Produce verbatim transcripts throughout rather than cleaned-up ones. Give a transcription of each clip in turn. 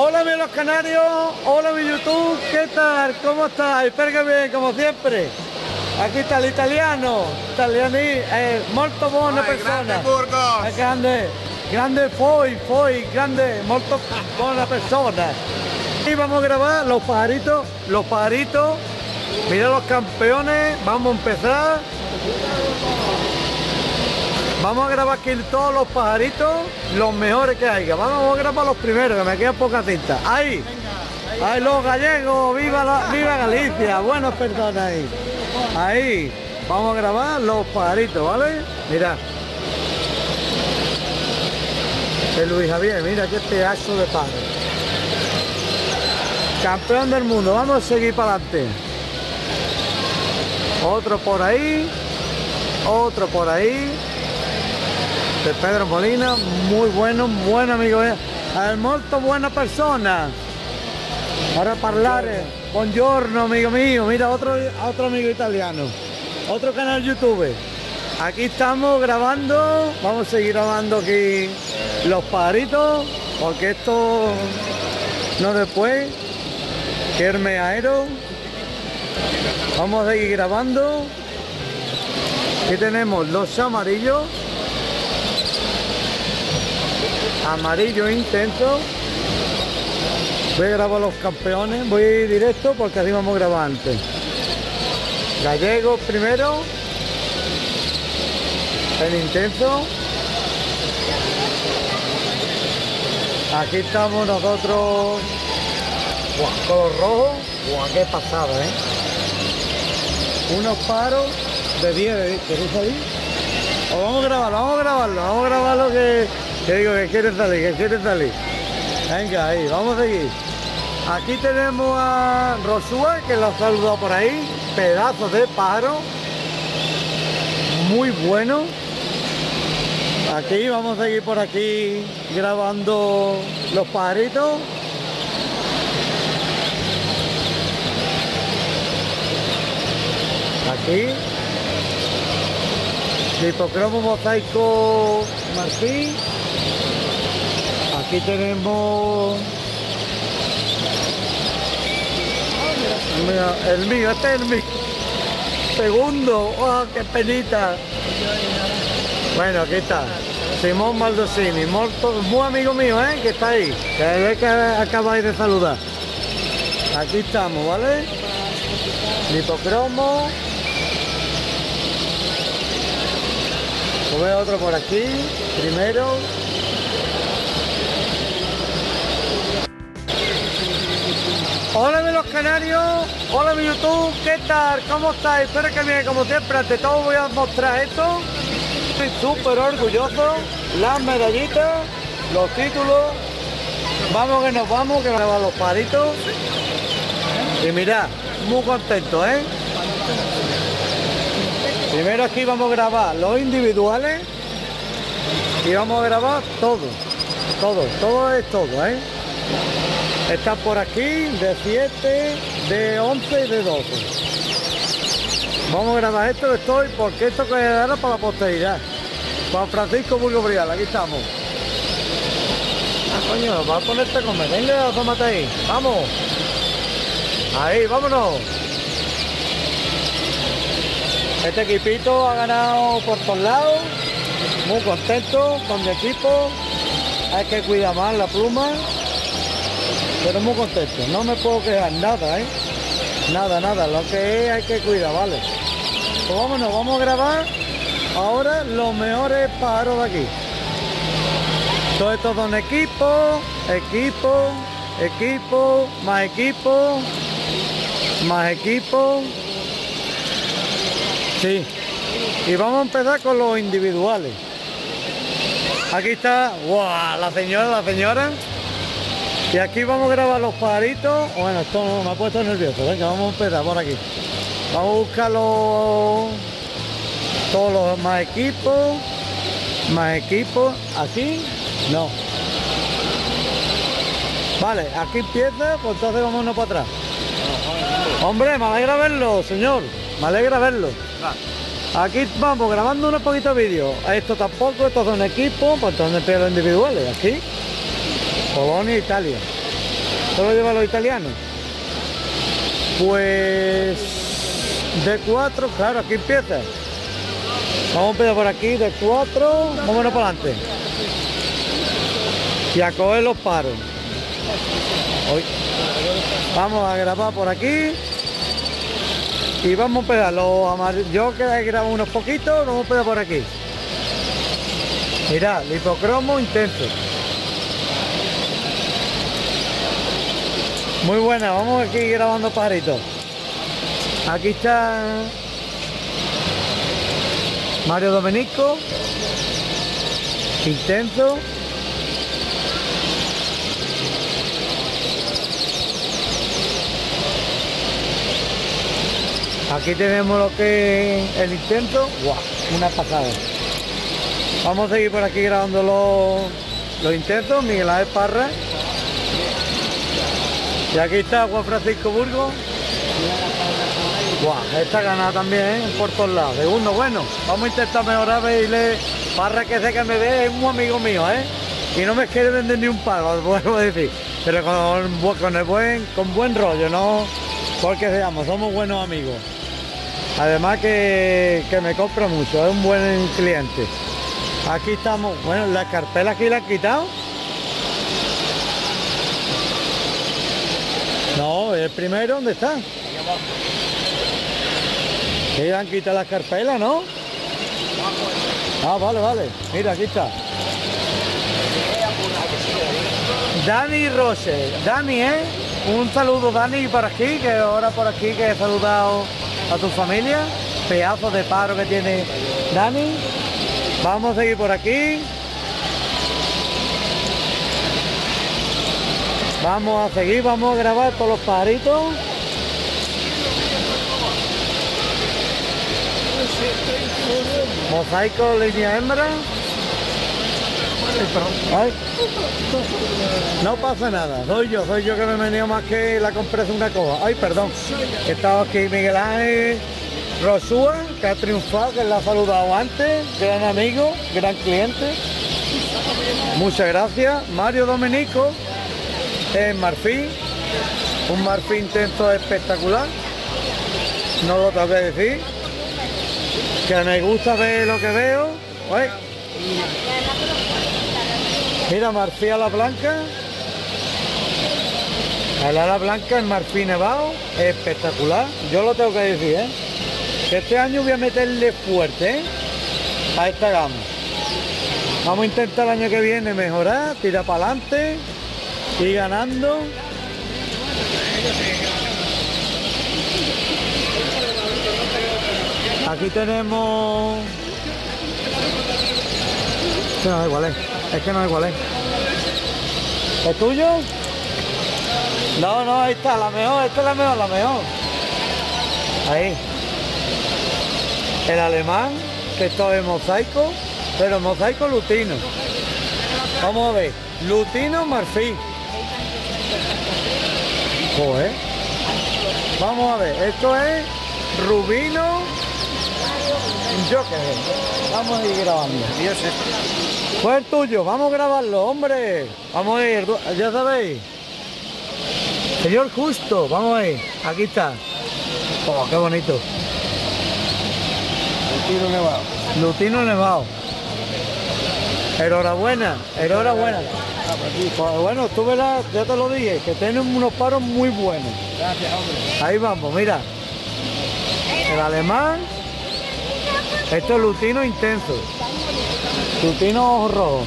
Hola mi los canarios, hola mi YouTube, ¿qué tal? ¿Cómo estáis? Espero que bien, como siempre. Aquí está el italiano, italiani, eh, molto buona persona. Grande Burgos. È grande, grande foi, foi, grande, molto buena persona. Y vamos a grabar los pajaritos, los pajaritos. Mira los campeones, vamos a empezar. Vamos a grabar aquí todos los pajaritos, los mejores que haya. Vamos a grabar los primeros, que me queda poca cinta. ¡Ahí! ¡Ahí los gallegos! ¡Viva, la, viva Galicia! Buenas personas ahí. Ahí. Vamos a grabar los pajaritos, ¿vale? Mira. El Luis Javier, mira qué pedazo de pájaro. Campeón del mundo. Vamos a seguir para adelante. Otro por ahí. Otro por ahí. De Pedro Molina, muy bueno, buen amigo, è molto buena persona. Para parlare, buongiorno amigo mío, mira otro, otro amigo italiano, otro canal YouTube. Aquí estamos grabando, vamos a seguir grabando aquí los pajaritos, porque esto no después, que irme aero. Vamos a seguir grabando. Aquí tenemos los amarillos. Amarillo intenso. Voy a grabar los campeones, voy directo porque así vamos a grabar antes. Gallegos primero. El intenso. Aquí estamos nosotros. Buah, color rojo. Buah, qué pasada, eh. Unos paros de diez. ¿Queréis salir? O vamos a grabarlo, vamos a grabarlo, vamos a grabarlo que. Que digo que quiere salir, que quiere salir. Venga, ahí, vamos a seguir. Aquí tenemos a Rosúa, que lo ha saludado por ahí. Pedazos de pájaro. Muy bueno. Aquí, vamos a seguir por aquí grabando los pajaritos. Aquí. Hipocromo mosaico marfil. Aquí tenemos mira, el mío, este es el mío. Segundo, oh, qué penita. Bueno, aquí está Simón Maldosini, muy, muy amigo mío, ¿eh? Que está ahí, que es que acabáis de saludar. Aquí estamos, ¿vale? Hipocromo. Veo otro por aquí, primero. Hola de los canarios, hola mi YouTube, ¿qué tal? ¿Cómo estáis? Espero que bien, como siempre, ante todo voy a mostrar esto. Estoy súper orgulloso, las medallitas, los títulos. Vamos que nos vamos, que nos van los palitos. Y mirad, muy contento, ¿eh? Primero aquí vamos a grabar los individuales y vamos a grabar todo, todo, todo es todo, ¿eh? Está por aquí de siete, de once y de doce. Vamos a grabar esto que estoy, porque esto quedará para la posteridad. Juan Francisco Burgos Brial, aquí estamos. Ah, coño, va a ponerte a comer, venga, tómate ahí, vamos. Ahí, vámonos. Este equipito ha ganado por todos lados, muy contento con mi equipo. Hay que cuidar más la pluma, pero muy contento, no me puedo quejar nada, ¿eh? Nada, nada, lo que es hay que cuidar, ¿vale? Pues vámonos, vamos a grabar ahora los mejores pájaros de aquí. Todo esto son equipos, equipo, equipo, más equipo, más equipo. Sí, y vamos a empezar con los individuales. Aquí está, wow, la señora, la señora. Y aquí vamos a grabar los pajaritos. Bueno, esto me ha puesto nervioso. Venga, vamos a empezar por aquí. Vamos a buscar los, todos los más equipos. Más equipos. ¿Aquí? No. Vale, aquí empieza, pues entonces vámonos para atrás. Hombre, me alegra verlo, señor. Me alegra verlo. Aquí vamos grabando unos poquitos vídeos. Esto tampoco, estos son equipos, pues entonces los individuales. Aquí, Polonia, Italia. Solo lleva los italianos. Pues de cuatro, claro, aquí empieza. Vamos a empezar por aquí, de cuatro, vámonos para adelante. Y a coger los paros. Hoy. Vamos a grabar por aquí. Y vamos a empezar los amarillos. Yo que he grabado unos poquitos, vamos a empezar por aquí. Mirad, hipocromo intenso. Muy buena, vamos aquí grabando pajaritos. Aquí está Mario Domenico, intenso. Aquí tenemos lo que es el intenso. ¡Guau! Una pasada. Vamos a seguir por aquí grabando los, los intensos. Miguel Ángel Parra. Y aquí está Juan Francisco Burgos. Guau, esta ganada también, ¿eh? Por todos lados. Segundo, bueno, vamos a intentar mejorar, veirle. Parra, que sé que me ve, es un amigo mío, ¿eh? Y no me quiere vender ni un pago, os vuelvo a decir. Pero con, con el buen, con buen rollo, no porque seamos, somos buenos amigos. Además que, que me compra mucho, es un buen cliente. Aquí estamos, bueno, las carpelas aquí las han quitado. No, el primero, ¿dónde está? Que han quitado las carpelas, ¿no? Ah, vale, vale. Mira, aquí está. Dani Rose. Dani, ¿eh? Un saludo, Dani, por aquí, que ahora por aquí que he saludado a tu familia. Pedazo de paro que tiene Dani. Vamos a seguir por aquí. Vamos a seguir, vamos a grabar todos los pajaritos. Mosaico, línea hembra. Ay. No pasa nada, soy yo, soy yo que me he venido más que la compresa una cosa. Ay, perdón. He estado aquí Miguel Ángel Rosúa, que ha triunfado, que la ha saludado antes. Gran amigo, gran cliente. Muchas gracias. Mario Domenico. En marfil, un marfil intenso espectacular, no lo tengo que decir, que me gusta ver lo que veo. Uy. Mira, marfil a la blanca, a la ala blanca en marfil nevado, espectacular, yo lo tengo que decir, ¿eh? Que este año voy a meterle fuerte, ¿eh? A esta gama. Vamos a intentar el año que viene mejorar, tirar para adelante. Y ganando. Aquí tenemos. Es que no es igual, ¿eh? Es que no es igual, ¿eh? ¿Es tuyo? No, no, ahí está, la mejor, esta es la mejor, la mejor. Ahí. El alemán, que esto es mosaico, pero mosaico lutino. Vamos a ver, lutino marfil. Joder. Vamos a ver, esto es rubino. Yo qué sé. Vamos a ir grabando. Fue el tuyo, vamos a grabarlo, hombre. Vamos a ir, ya sabéis. Señor Justo, vamos a ir. Aquí está. Oh, qué bonito. Lutino nevado. Lutino nevado. Enhorabuena, enhorabuena. Pues bueno, tú verás, ya te lo dije, que tienen unos paros muy buenos. Gracias, hombre. Ahí vamos, mira. El alemán. Esto es lutino intenso. Lutino ojos rojos.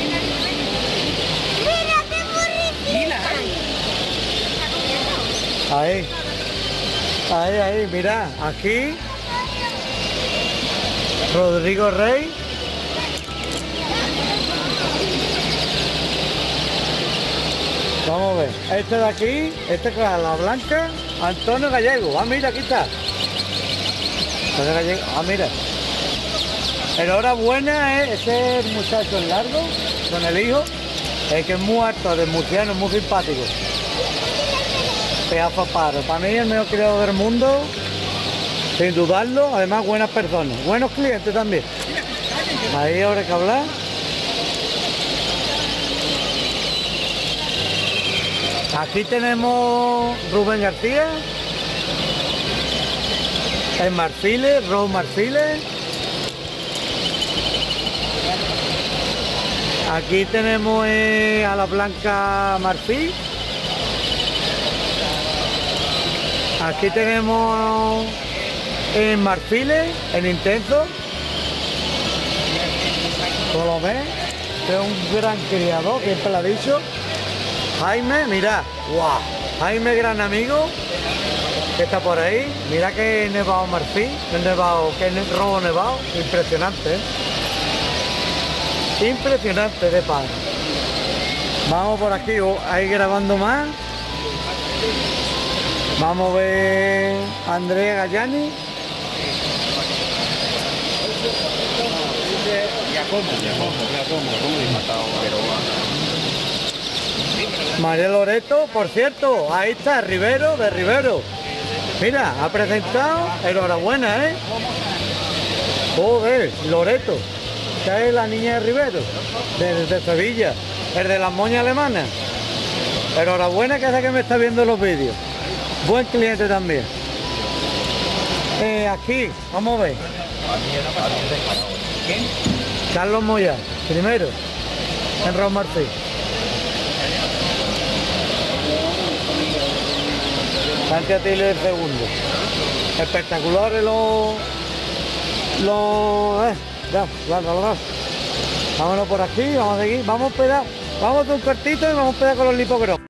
Ahí. Ahí, ahí, mira. Aquí. Rodrigo Rey. Vamos a ver, este de aquí, este con la blanca, Antonio Gallego. Ah, mira, aquí está. Antonio Gallego, ah, mira. Enhorabuena, ¿eh? Ese muchacho es largo, con el hijo, es que es muy alto, de murciano, muy simpático. Pedazo paro. Para mí el mejor criado del mundo, sin dudarlo, además buenas personas, buenos clientes también. Ahí habrá que hablar. Aquí tenemos Rubén García, en marfiles, Rose marfiles. Aquí tenemos eh, a la blanca marfil. Aquí tenemos en marfiles, en intenso. ¿Cómo lo ves? Este es un gran criador, que siempre lo ha dicho. Jaime, mira, wow, Jaime, gran amigo, que está por ahí. Mira que nevado marfil, que nevado, que robo nevado, impresionante, ¿eh? Impresionante de padre. Vamos por aquí, ahí grabando más. Vamos a ver a Andrea Gallani. María Loreto, por cierto, ahí está Rivero, de Rivero. Mira, ha presentado, enhorabuena, ¿eh? Joder, Loreto, que es la niña de Rivero, de, de Sevilla, el de las moñas alemanas. Enhorabuena, que hace que me está viendo los vídeos. Buen cliente también. Eh, aquí, vamos a ver. Carlos Moya, primero, en Rose marfil. Santi Atilio el segundo. Espectaculares los... los... Eh, ya, ya, ya, ya. Vámonos por aquí, vamos a seguir, vamos a pegar, vamos a un cortito y vamos a pegar con los lipogros.